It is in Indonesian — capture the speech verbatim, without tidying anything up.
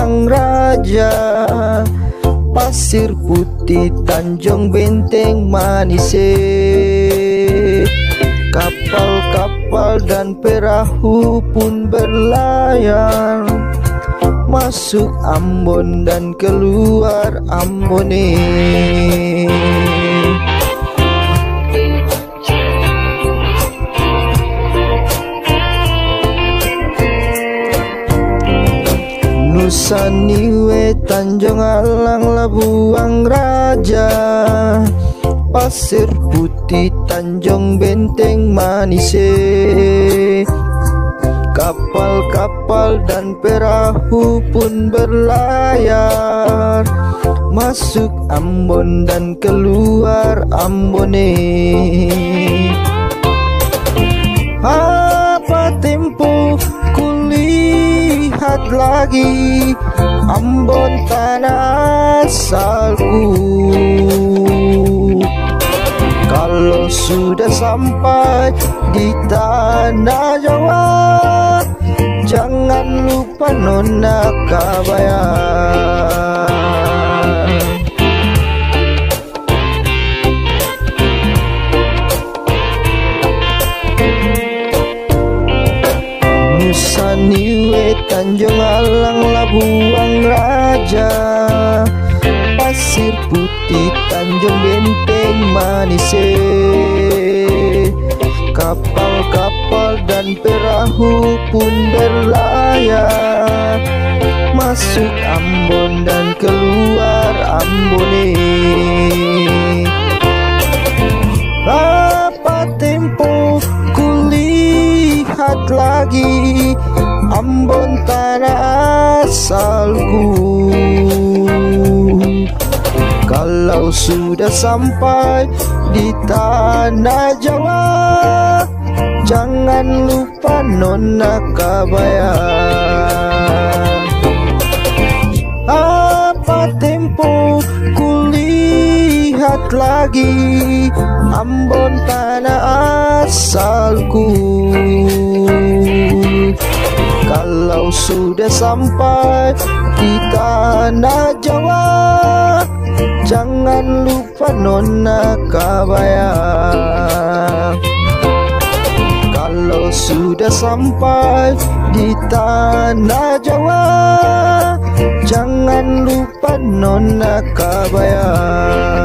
Labuang Raja, Pasir Putih, Tanjung Benteng Manise. Kapal-kapal dan perahu pun berlayar masuk Ambon dan keluar Ambone. Nusa Niue, Tanjung Alang, Labuang Raja, Pasir Putih, Tanjung Benteng Manise. Kapal-kapal dan perahu pun berlayar masuk Ambon dan keluar Ambone. Apa tempo kulihat lagi Ambon tanah asalku. Kalau sudah sampai di tanah Jawa, jangan lupa nona kabaya. Nusa Niue, Tanjung Alang, Labuang Raja, Pasir Putih, Tanjung Benteng Manise. Kapal-kapal dan perahu pun berlayar masuk Ambon dan keluar Ambone. Apa tempo kulihat lagi Ambon tanah asalku. Kalau sudah sampai di tanah Jawa, jangan lupa nona kabaya. Apa tempo kulihat lagi Ambon tanah asalku. Kalau sudah sampai di tanah Jawa, jangan lupa nona kabaya. Kalau sudah sampai di tanah Jawa, jangan lupa nona kabaya.